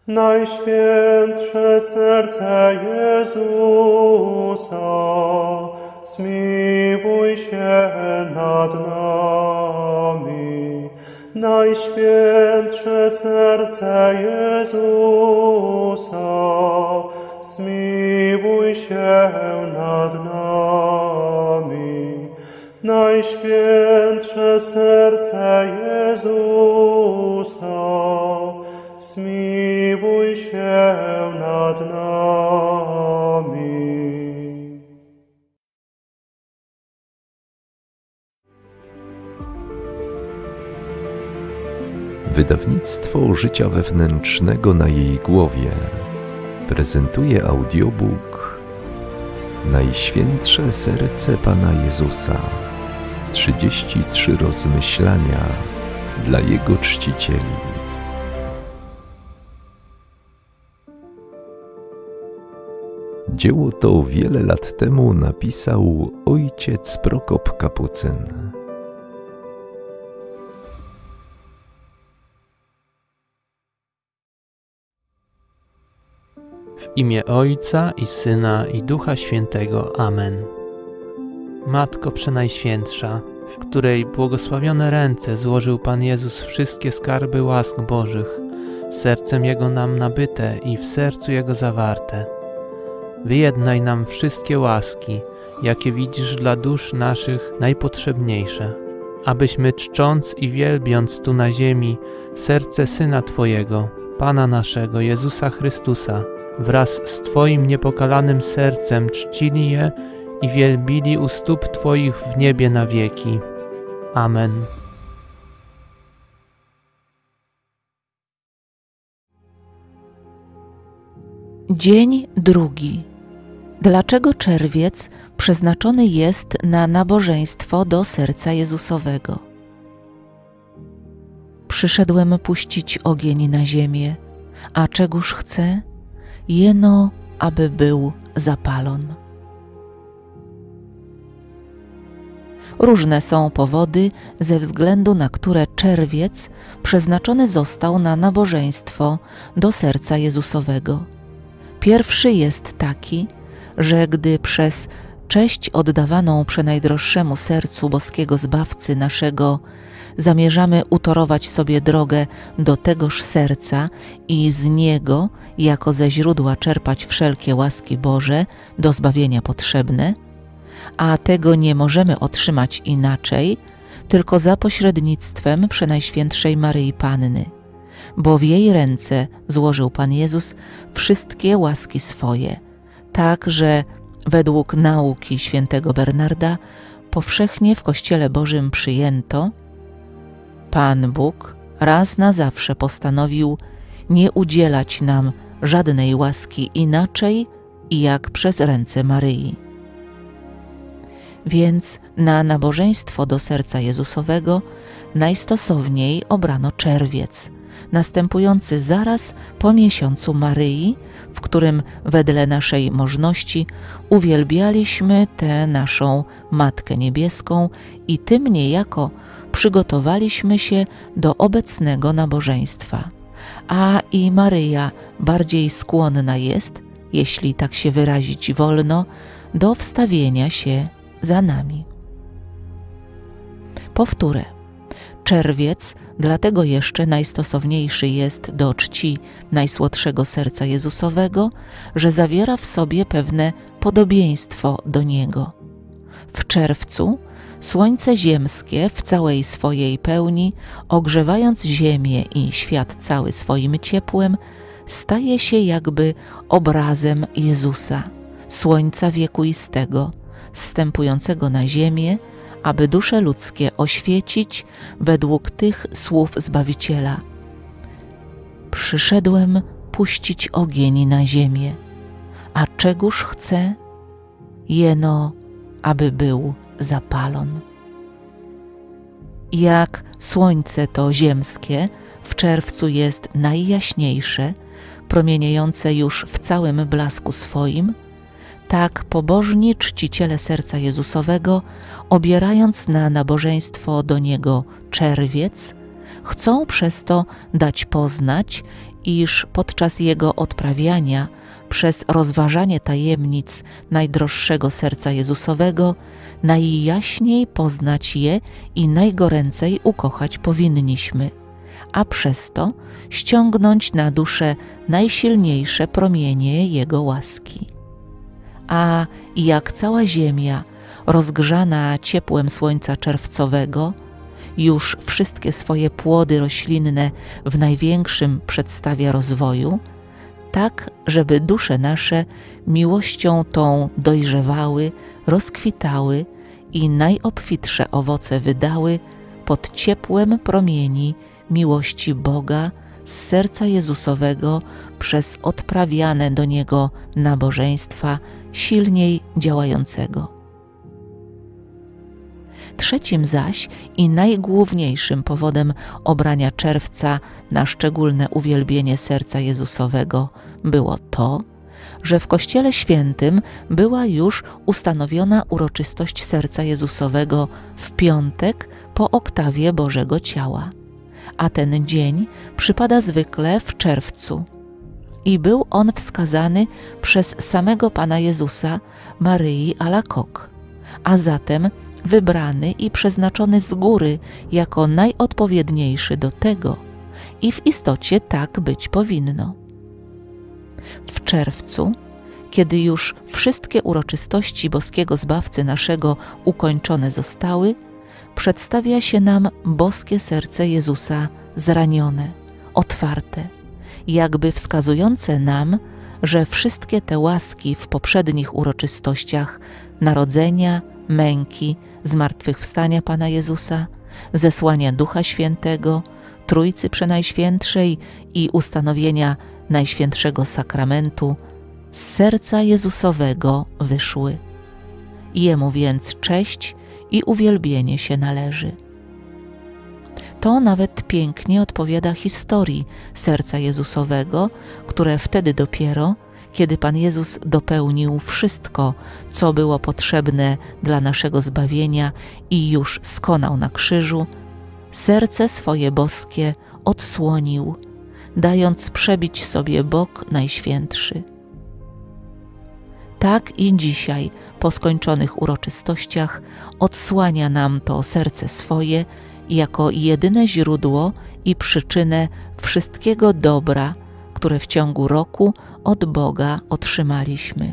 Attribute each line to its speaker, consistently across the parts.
Speaker 1: Najświętsze serce Jezusa, zmiłuj się nad nami. Najświętsze serce Jezusa, zmiłuj się nad nami. Najświętsze serce Jezusa, zmiłuj się nad nami.
Speaker 2: Wydawnictwo Życia Wewnętrznego na jej głowie prezentuje audiobook Najświętsze serce Pana Jezusa. 33 rozmyślania dla Jego czcicieli. Dzieło to wiele lat temu napisał ojciec Prokop Kapucyn.
Speaker 3: W imię Ojca i Syna i Ducha Świętego. Amen. Matko Przenajświętsza, w której błogosławione ręce złożył Pan Jezus wszystkie skarby łask Bożych, sercem Jego nam nabyte i w sercu Jego zawarte. Wyjednaj nam wszystkie łaski, jakie widzisz dla dusz naszych najpotrzebniejsze, abyśmy czcząc i wielbiąc tu na ziemi serce Syna Twojego, Pana naszego, Jezusa Chrystusa, wraz z Twoim niepokalanym sercem czcili je i wielbili u stóp Twoich w niebie na wieki. Amen.
Speaker 4: Dzień drugi. Dlaczego czerwiec przeznaczony jest na nabożeństwo do serca Jezusowego? Przyszedłem puścić ogień na ziemię, a czegóż chcę? Jeno, aby był zapalon. Różne są powody, ze względu na które czerwiec przeznaczony został na nabożeństwo do serca Jezusowego. Pierwszy jest taki, że gdy przez cześć oddawaną przenajdroższemu sercu boskiego Zbawcy naszego zamierzamy utorować sobie drogę do tegoż serca i z niego jako ze źródła czerpać wszelkie łaski Boże do zbawienia potrzebne, a tego nie możemy otrzymać inaczej, tylko za pośrednictwem Przenajświętszej Maryi Panny, bo w jej ręce złożył Pan Jezus wszystkie łaski swoje, tak, że według nauki świętego Bernarda powszechnie w Kościele Bożym przyjęto, Pan Bóg raz na zawsze postanowił nie udzielać nam żadnej łaski inaczej jak przez ręce Maryi. Więc na nabożeństwo do serca Jezusowego najstosowniej obrano czerwiec, następujący zaraz po miesiącu Maryi, w którym wedle naszej możności uwielbialiśmy tę naszą Matkę Niebieską i tym niejako przygotowaliśmy się do obecnego nabożeństwa. A i Maryja bardziej skłonna jest, jeśli tak się wyrazić wolno, do wstawienia się za nami. Powtórę. Czerwiec dlatego jeszcze najstosowniejszy jest do czci Najsłodszego Serca Jezusowego, że zawiera w sobie pewne podobieństwo do Niego. W czerwcu słońce ziemskie w całej swojej pełni, ogrzewając ziemię i świat cały swoim ciepłem, staje się jakby obrazem Jezusa, słońca wiekuistego, zstępującego na ziemię, aby dusze ludzkie oświecić według tych słów Zbawiciela. Przyszedłem puścić ogień na ziemię, a czegóż chcę? Jeno, aby był zapalon. Jak słońce to ziemskie w czerwcu jest najjaśniejsze, promieniejące już w całym blasku swoim, tak pobożni czciciele serca Jezusowego, obierając na nabożeństwo do Niego czerwiec, chcą przez to dać poznać, iż podczas jego odprawiania przez rozważanie tajemnic najdroższego serca Jezusowego najjaśniej poznać je i najgoręcej ukochać powinniśmy, a przez to ściągnąć na duszę najsilniejsze promienie Jego łaski. A jak cała ziemia, rozgrzana ciepłem słońca czerwcowego, już wszystkie swoje płody roślinne w największym przedstawia rozwoju, tak, żeby dusze nasze miłością tą dojrzewały, rozkwitały i najobfitsze owoce wydały pod ciepłem promieni miłości Boga z serca Jezusowego przez odprawiane do Niego nabożeństwa silniej działającego. Trzecim zaś i najgłówniejszym powodem obrania czerwca na szczególne uwielbienie serca Jezusowego było to, że w Kościele Świętym była już ustanowiona uroczystość serca Jezusowego w piątek po oktawie Bożego Ciała, a ten dzień przypada zwykle w czerwcu. I był on wskazany przez samego Pana Jezusa Maryi Alakok, a zatem wybrany i przeznaczony z góry jako najodpowiedniejszy do tego i w istocie tak być powinno. W czerwcu, kiedy już wszystkie uroczystości boskiego Zbawcy naszego ukończone zostały, przedstawia się nam boskie serce Jezusa zranione, otwarte, jakby wskazujące nam, że wszystkie te łaski w poprzednich uroczystościach narodzenia, męki, zmartwychwstania Pana Jezusa, zesłania Ducha Świętego, Trójcy Przenajświętszej i ustanowienia Najświętszego Sakramentu z serca Jezusowego wyszły. Jemu więc cześć i uwielbienie się należy. To nawet pięknie odpowiada historii serca Jezusowego, które wtedy dopiero, kiedy Pan Jezus dopełnił wszystko, co było potrzebne dla naszego zbawienia i już skonał na krzyżu, serce swoje boskie odsłonił, dając przebić sobie bok Najświętszy. Tak i dzisiaj, po skończonych uroczystościach, odsłania nam to serce swoje jako jedyne źródło i przyczynę wszystkiego dobra, które w ciągu roku od Boga otrzymaliśmy.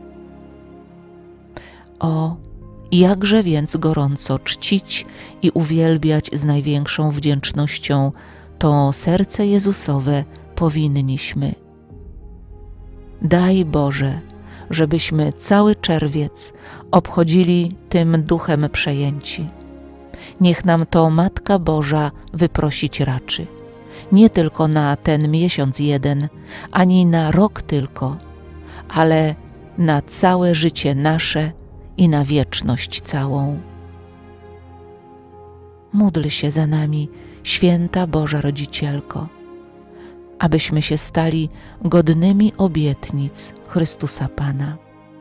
Speaker 4: O, jakże więc gorąco czcić i uwielbiać z największą wdzięcznością to serce Jezusowe powinniśmy. Daj Boże, żebyśmy cały czerwiec obchodzili tym duchem przejęci. Niech nam to Matka Boża wyprosić raczy. Nie tylko na ten miesiąc jeden, ani na rok tylko, ale na całe życie nasze i na wieczność całą. Módl się za nami, Święta Boża Rodzicielko, abyśmy się stali godnymi obietnic Chrystusa Pana.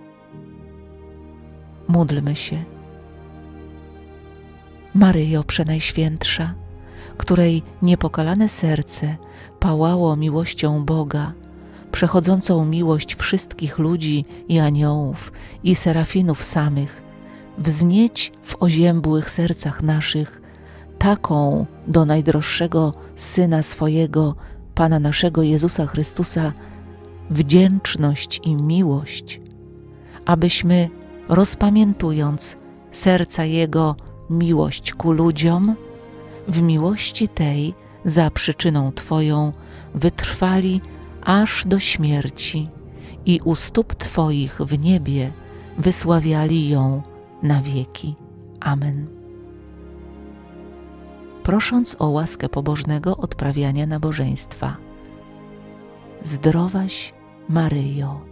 Speaker 4: Módlmy się. Maryjo Przenajświętsza, której niepokalane serce pałało miłością Boga, przechodzącą miłość wszystkich ludzi i aniołów i serafinów samych, wznieć w oziębłych sercach naszych taką do najdroższego Syna swojego, Pana naszego Jezusa Chrystusa, wdzięczność i miłość, abyśmy, rozpamiętując serca Jego miłość ku ludziom, w miłości tej za przyczyną Twoją wytrwali aż do śmierci i u stóp Twoich w niebie wysławiali ją na wieki. Amen. Prosząc o łaskę pobożnego odprawiania nabożeństwa. Zdrowaś Maryjo.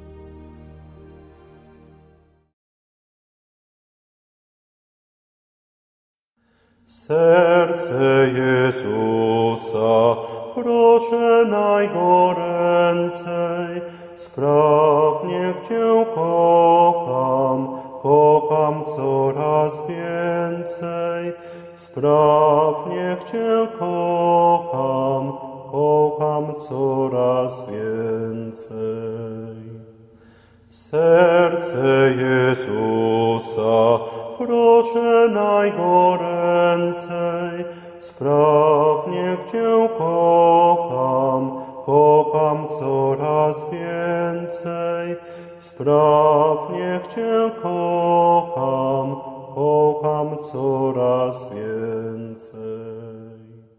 Speaker 1: Serce Jezusa proszę najgoręcej, sprawnie Cię kocham, kocham coraz więcej. Sprawnie Cię kocham, kocham coraz więcej. Serce Jezusa proszę najgoręcej, sprawnie Cię kocham, kocham coraz więcej. Sprawnie Cię kocham, kocham coraz więcej.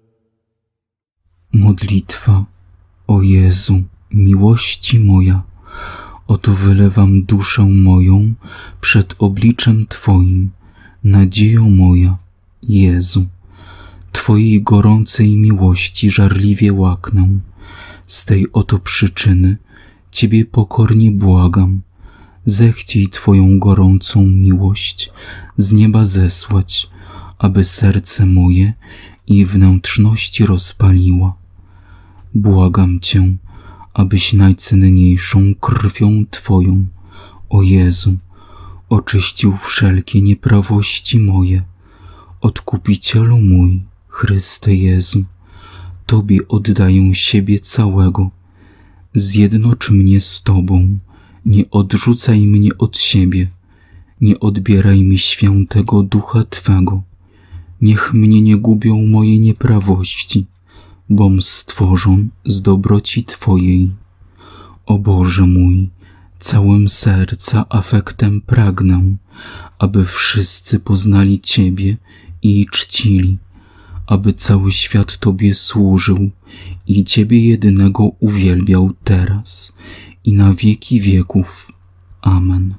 Speaker 5: Modlitwa. O Jezu, miłości moja, oto wylewam duszę moją przed obliczem Twoim, nadzieją moja, Jezu. Twojej gorącej miłości żarliwie łaknę. Z tej oto przyczyny Ciebie pokornie błagam, zechciej Twoją gorącą miłość z nieba zesłać, aby serce moje i wnętrzności rozpaliła. Błagam Cię, abyś najcenniejszą krwią Twoją, o Jezu, oczyścił wszelkie nieprawości moje. Odkupicielu mój, Chryste Jezu, Tobie oddaję siebie całego. Zjednocz mnie z Tobą, nie odrzucaj mnie od siebie, nie odbieraj mi świętego Ducha Twego. Niech mnie nie gubią moje nieprawości, bom stworzon z dobroci Twojej. O Boże mój, całym serca afektem pragnę, aby wszyscy poznali Ciebie i czcili, aby cały świat Tobie służył i Ciebie jedynego uwielbiał teraz i na wieki wieków. Amen.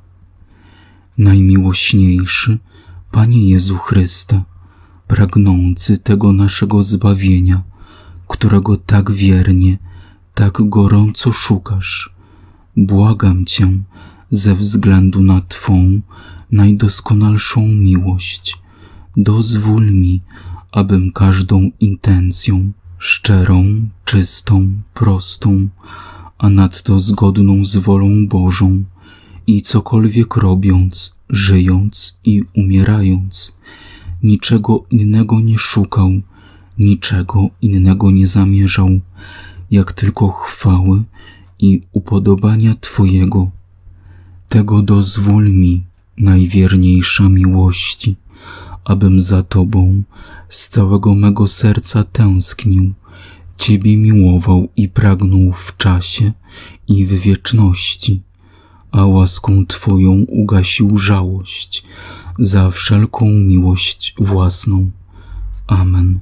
Speaker 5: Najmiłośniejszy Panie Jezu Chryste, pragnący tego naszego zbawienia, którego tak wiernie, tak gorąco szukasz, błagam Cię ze względu na Twą najdoskonalszą miłość, dozwól mi, abym każdą intencją, szczerą, czystą, prostą, a nadto zgodną z wolą Bożą i cokolwiek robiąc, żyjąc i umierając, niczego innego nie szukał, niczego innego nie zamierzał, jak tylko chwały i upodobania Twojego. Tego dozwól mi, najwierniejsza miłości, abym za Tobą z całego mego serca tęsknił, Ciebie miłował i pragnął w czasie i w wieczności, a łaską Twoją ugasił żałość za wszelką miłość własną. Amen.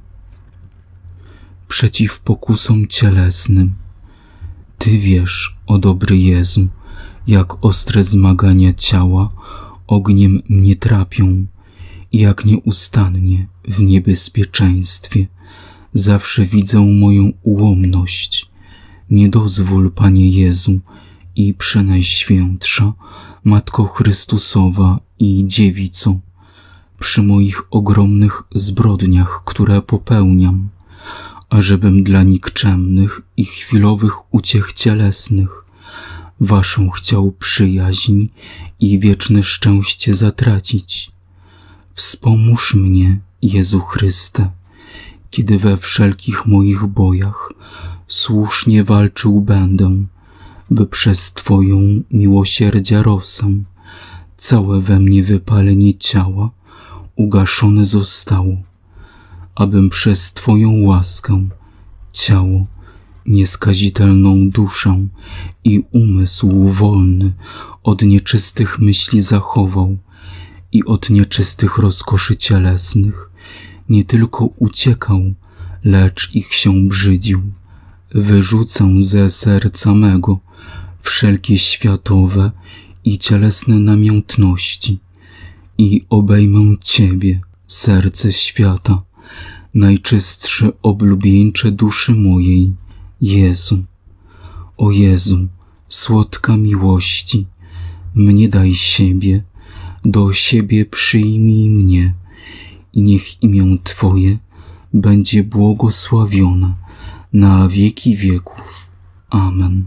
Speaker 5: Przeciw pokusom cielesnym. Ty wiesz, o dobry Jezu, jak ostre zmagania ciała ogniem mnie trapią i jak nieustannie w niebezpieczeństwie zawsze widzę moją ułomność. Nie dozwól, Panie Jezu, i Przenajświętsza Matko Chrystusowa i Dziewico, przy moich ogromnych zbrodniach, które popełniam, ażebym dla nikczemnych i chwilowych uciech cielesnych Waszą chciał przyjaźń i wieczne szczęście zatracić. Wspomóż mnie, Jezu Chryste, kiedy we wszelkich moich bojach słusznie walczył będę, by przez Twoją miłosierdzia rosę całe we mnie wypalenie ciała ugaszone zostało, abym przez Twoją łaskę ciało, nieskazitelną duszę i umysł wolny od nieczystych myśli zachował i od nieczystych rozkoszy cielesnych nie tylko uciekał, lecz ich się brzydził. Wyrzucę ze serca mego wszelkie światowe i cielesne namiętności i obejmę Ciebie, serce świata, najczystsze oblubieńcze duszy mojej, Jezu. O Jezu, słodka miłości, mnie daj siebie, do siebie przyjmij mnie i niech imię Twoje będzie błogosławione na wieki wieków. Amen.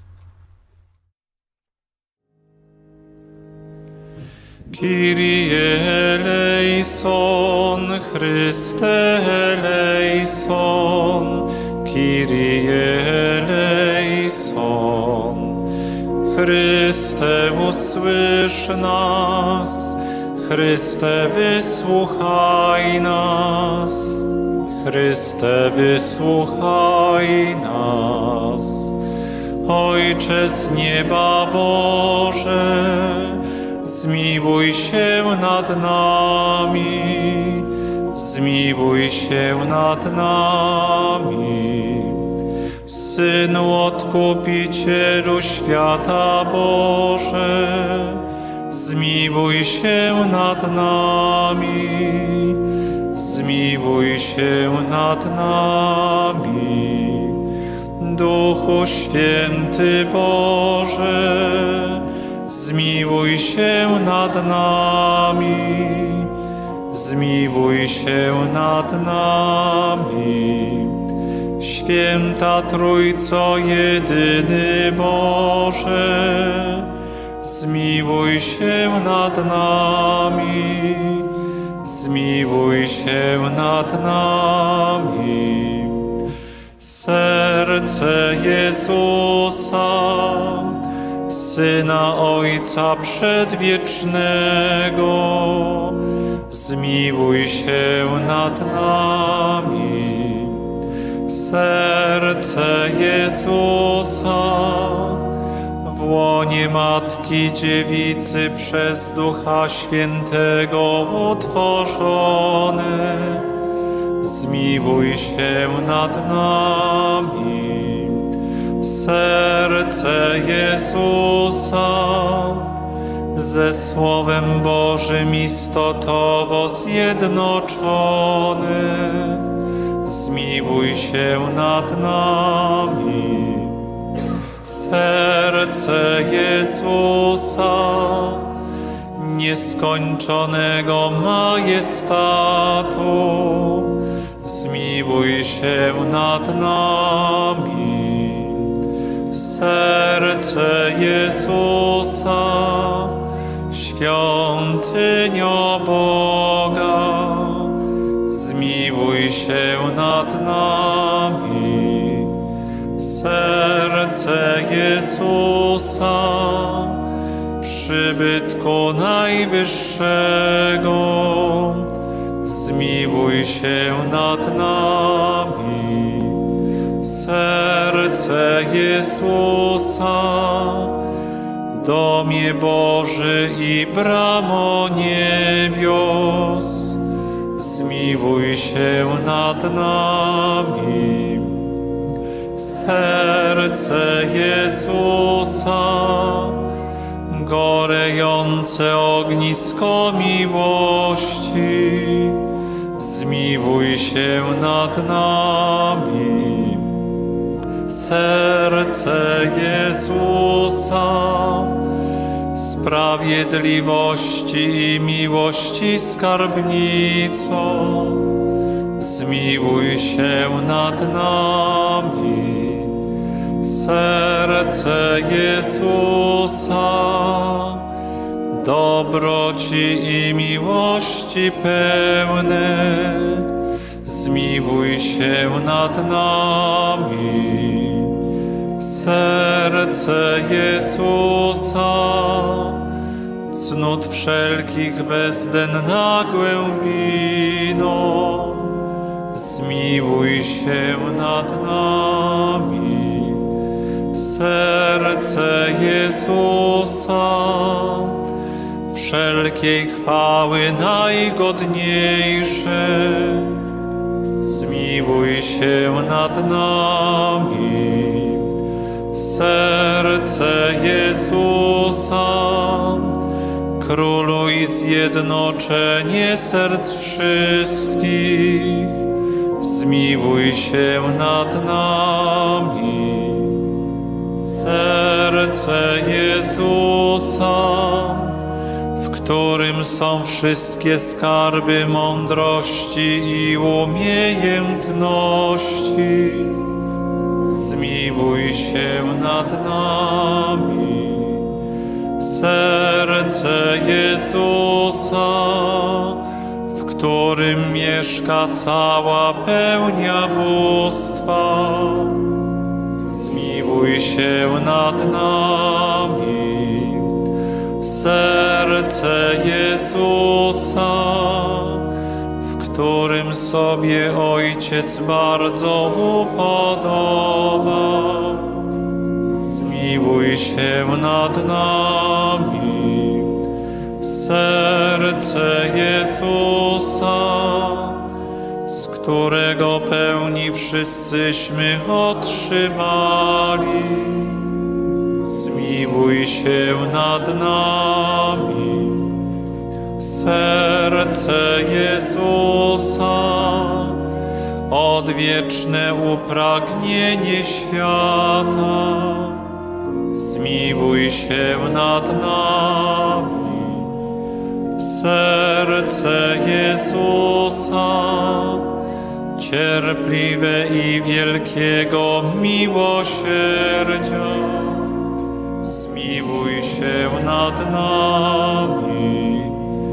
Speaker 6: Kyrie eleison, Chryste eleison, Kyrie eleison. Chryste, usłysz nas. Chryste, wysłuchaj nas. Chryste, wysłuchaj nas. Ojcze z nieba Boże, zmiłuj się nad nami. Zmiłuj się nad nami. Synu Odkupicielu świata Boże, zmiłuj się nad nami. Zmiłuj się nad nami. Duchu Święty Boże, zmiłuj się nad nami. Zmiłuj się nad nami. Święta Trójco jedyny Boże, zmiłuj się nad nami. Zmiłuj się nad nami. Serce Jezusa, Syna Ojca Przedwiecznego, zmiłuj się nad nami. Serce Jezusa, w łonie Matki Dziewicy przez Ducha Świętego utworzone, zmiłuj się nad nami. Serce Jezusa, ze Słowem Bożym istotowo zjednoczone, zmiłuj się nad nami. Serce Jezusa, nieskończonego majestatu, zmiłuj się nad nami. Serce Jezusa, świątynio Boga, zmiłuj się nad nami. Serce Jezusa, przybytku Najwyższego, zmiłuj się nad nami. Serce Jezusa, domie Boży i bramo niebios, zmiłuj się nad nami. Serce Jezusa, gorejące ognisko miłości, zmiłuj się nad nami. Serce Jezusa, sprawiedliwości i miłości skarbnico, zmiłuj się nad nami. Serce Jezusa, dobroci i miłości pełne, zmiłuj się nad nami. Serce Jezusa, cnót wszelkich bezdenna głębino, zmiłuj się nad nami. Serce Jezusa, wszelkiej chwały najgodniejsze, zmiłuj się nad nami. Serce Jezusa, Królu i zjednoczenie serc wszystkich, zmiłuj się nad nami. Serce Jezusa, w którym są wszystkie skarby mądrości i umiejętności, zmiłuj się nad nami. Serce Jezusa, w którym mieszka cała pełnia bóstwa. Zmiłuj się nad nami. Serce Jezusa, w którym sobie Ojciec bardzo upodoba. Zmiłuj się nad nami. Serce Jezusa, z którego pełni wszyscyśmy otrzymali. Zmiłuj się nad nami. Serce Jezusa, odwieczne upragnienie świata. Zmiłuj się nad nami. Serce Jezusa, cierpliwe i wielkiego miłosierdzia. Zmiłuj się nad nami.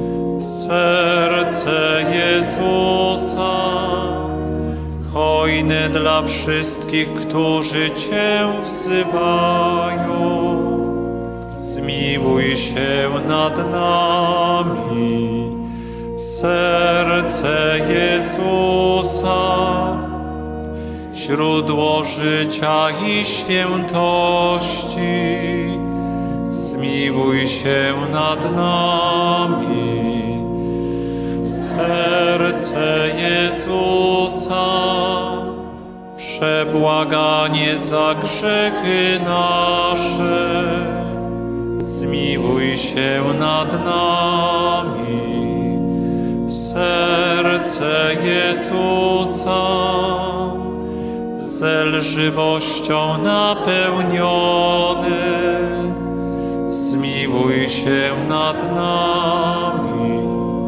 Speaker 6: Serce Jezusa, hojne dla wszystkich, którzy Cię wzywają. Zmiłuj się nad nami. Serce Jezusa, źródło życia i świętości. Zmiłuj się nad nami. Serce Jezusa, przebłaganie za grzechy nasze. Zmiłuj się nad nami. Serce Jezusa, zelżywością napełnione. Zmiłuj się nad nami.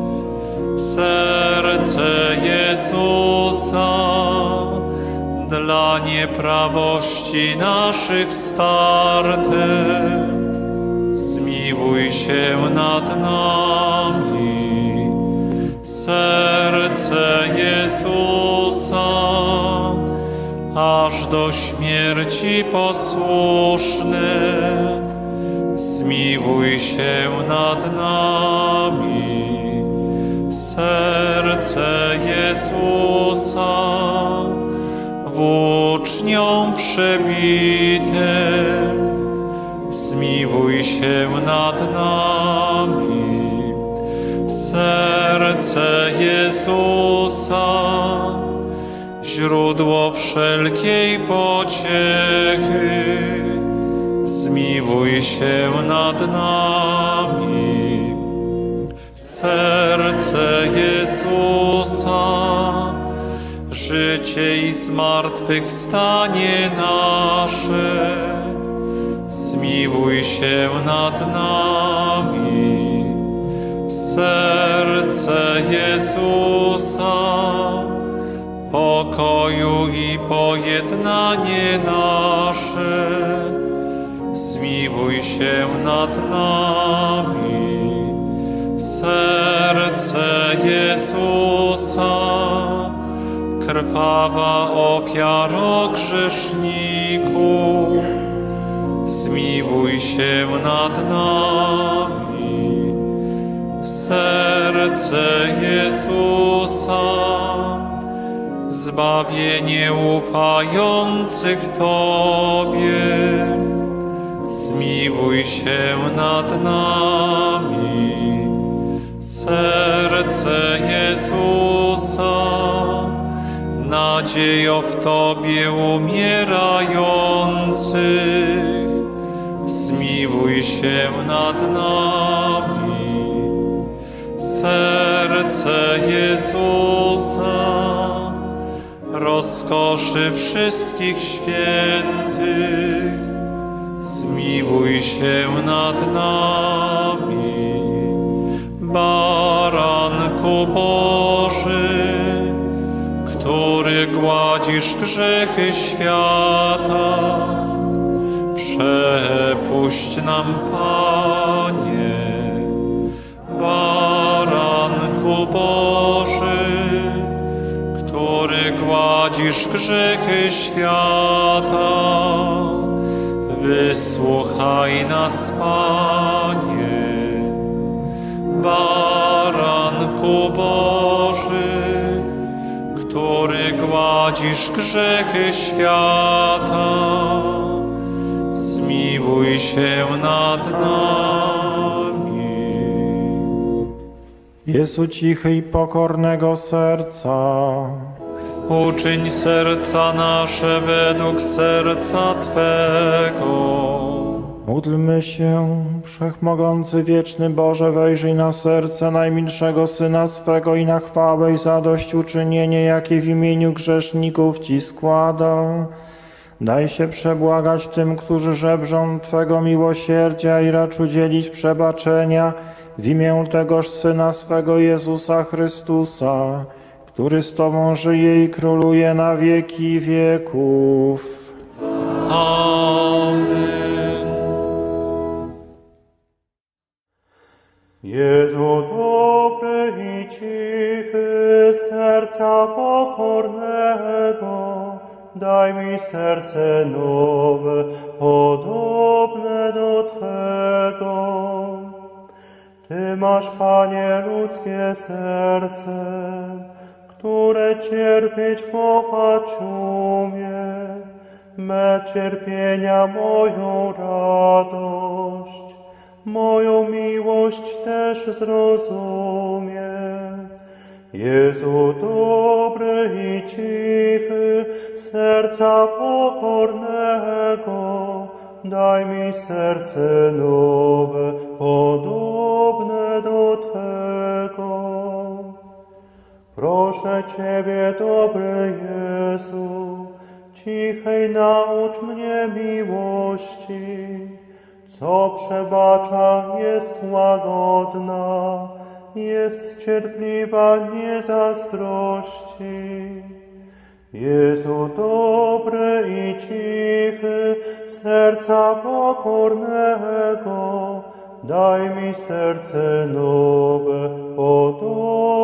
Speaker 6: Serce Jezusa, dla nieprawości naszych starte. Zmiłuj się nad nami. Serce Jezusa, aż do śmierci posłuszne. Zmiłuj się nad nami. Serce Jezusa, włócznią przebite. Zmiłuj się nad nami. Serce Jezusa, źródło wszelkiej pociechy. Zmiłuj się nad nami. Serce Jezusa, życie i zmartwychwstanie nasze. Zmiłuj się nad nami. Serce Jezusa, pokoju i pojednanie nasze. Zmiłuj się nad nami. Serce Jezusa, krwawa ofiaro grzeszników. Zmiłuj się nad nami. Serce Jezusa, zbawienie ufających Tobie. Zmiłuj się nad nami. Serce Jezusa, nadziejo w Tobie umierających. Zmiłuj się nad nami. Serce Jezusa, rozkoszy wszystkich świętych. Zmiłuj się nad nami. Baranku Boży, który gładzisz grzechy świata, przepuść nam, Panie. Baranku Boży, gładzisz grzechy świata, wysłuchaj nas, Panie. Baranku Boży, który gładzisz grzechy świata, zmiłuj się nad nami.
Speaker 7: Jezu cichy i pokornego serca,
Speaker 6: Uczyń serca nasze według serca Twego.
Speaker 7: módlmy się. Wszechmogący, wieczny Boże, wejrzyj na serce najmilszego Syna swego i na chwałę i zadośćuczynienie, jakie w imieniu grzeszników Ci składa. Daj się przebłagać tym, którzy żebrzą Twego miłosierdzia i racz udzielić przebaczenia w imię tegoż Syna swego Jezusa Chrystusa, który z Tobą żyje i króluje na wieki wieków.
Speaker 6: Amen.
Speaker 1: Jezu dobry i cichy, serca pokornego, daj mi serce nowe, podobne do Twego. Ty masz, Panie, ludzkie serce, które cierpieć, kochać umie, me cierpienia moją radość, moją miłość też zrozumie. Jezu dobry i cichy, serca pokornego, daj mi serce nowe, podobne do Twego. Proszę Ciebie, dobry Jezu, cichej naucz mnie miłości, co przebacza, jest łagodna, jest cierpliwa, nie zazdrości. Jezu dobry i cichy, serca pokornego, daj mi serce nowe, podobne